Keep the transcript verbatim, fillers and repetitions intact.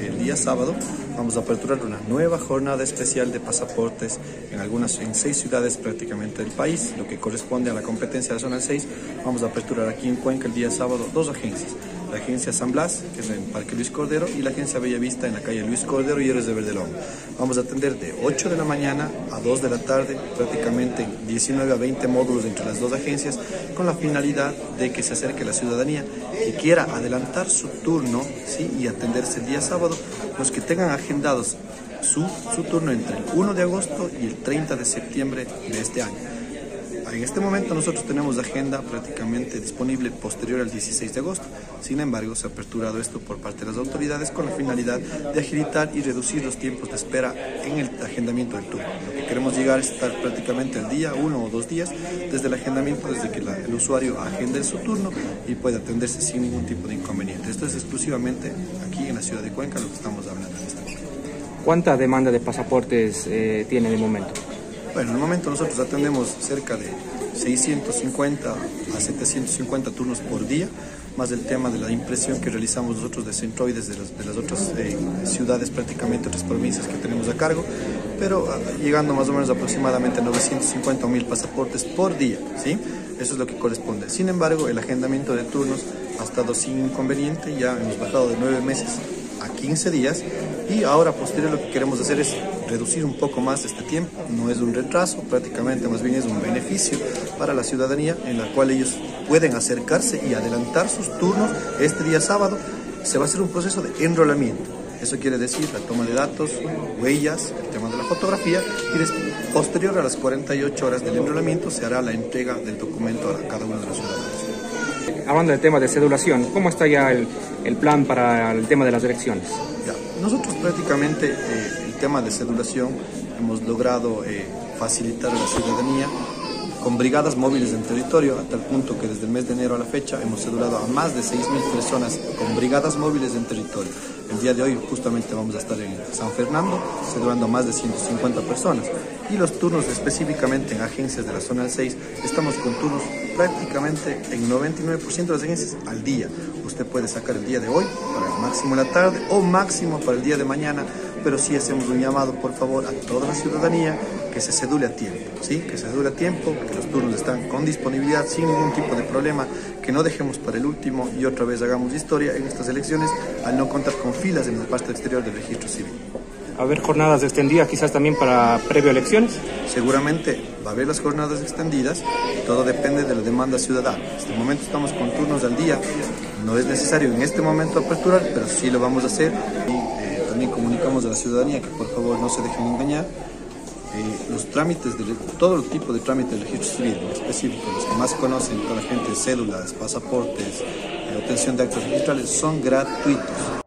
el día sábado vamos a aperturar una nueva jornada especial de pasaportes en algunas, en seis ciudades prácticamente del país, lo que corresponde a la competencia de la zona seis. Vamos a aperturar aquí en Cuenca el día sábado dos agencias. La agencia San Blas, que es en Parque Luis Cordero, y la agencia Bellavista en la calle Luis Cordero y Héroes de Verdelón. Vamos a atender de ocho de la mañana a dos de la tarde, prácticamente diecinueve a veinte módulos entre las dos agencias, con la finalidad de que se acerque la ciudadanía que quiera adelantar su turno, ¿sí?, y atenderse el día sábado, los que tengan agendados su, su turno entre el uno de agosto y el treinta de septiembre de este año. En este momento nosotros tenemos agenda prácticamente disponible posterior al dieciséis de agosto. Sin embargo, se ha aperturado esto por parte de las autoridades con la finalidad de agilitar y reducir los tiempos de espera en el agendamiento del turno. Lo que queremos llegar es estar prácticamente el día, uno o dos días, desde el agendamiento, desde que la, el usuario agende su turno y puede atenderse sin ningún tipo de inconveniente. Esto es exclusivamente aquí en la ciudad de Cuenca lo que estamos hablando en este momento. ¿Cuánta demanda de pasaportes eh, tiene de momento? Bueno, en el momento nosotros atendemos cerca de seiscientos cincuenta a setecientos cincuenta turnos por día, más el tema de la impresión que realizamos nosotros de centroides de, los, de las otras eh, ciudades, prácticamente otras provincias que tenemos a cargo, pero uh, llegando más o menos aproximadamente a novecientos cincuenta o mil pasaportes por día, ¿sí? Eso es lo que corresponde. Sin embargo, el agendamiento de turnos ha estado sin inconveniente, ya hemos bajado de nueve meses a quince días, y ahora posterior lo que queremos hacer es reducir un poco más este tiempo. No es un retraso, prácticamente más bien es un beneficio para la ciudadanía en la cual ellos pueden acercarse y adelantar sus turnos. Este día sábado se va a hacer un proceso de enrolamiento. Eso quiere decir la toma de datos, huellas, el tema de la fotografía, y después, posterior a las cuarenta y ocho horas del enrolamiento se hará la entrega del documento a cada uno de los ciudadanos. Hablando del tema de cedulación, ¿cómo está ya el, el plan para el tema de las elecciones? Ya, nosotros prácticamente eh, el tema de cedulación hemos logrado eh, facilitar a la ciudadanía con brigadas móviles en territorio, a tal punto que desde el mes de enero a la fecha hemos cedulado a más de seis mil personas con brigadas móviles en territorio. El día de hoy justamente vamos a estar en San Fernando cedulando a más de ciento cincuenta personas, y los turnos específicamente en agencias de la zona seis estamos con turnos prácticamente en noventa y nueve por ciento de las agencias al día. Usted puede sacar el día de hoy para el máximo en la tarde o máximo para el día de mañana, pero sí hacemos un llamado, por favor, a toda la ciudadanía que se cedule a tiempo, ¿sí? Que se cedule a tiempo, que los turnos están con disponibilidad sin ningún tipo de problema, que no dejemos para el último y otra vez hagamos historia en estas elecciones al no contar con filas en la parte exterior del registro civil. ¿Va a haber jornadas extendidas quizás también para previo elecciones? Seguramente va a haber las jornadas extendidas, todo depende de la demanda ciudadana. En este momento estamos con turnos al día, no es necesario en este momento aperturar, pero sí lo vamos a hacer, y eh, también comunicamos a la ciudadanía que por favor no se dejen engañar. Eh, los trámites, de todo el tipo de trámites del registro civil, en específico los que más conocen toda la gente, cédulas, pasaportes, eh, obtención de actas registrales, son gratuitos.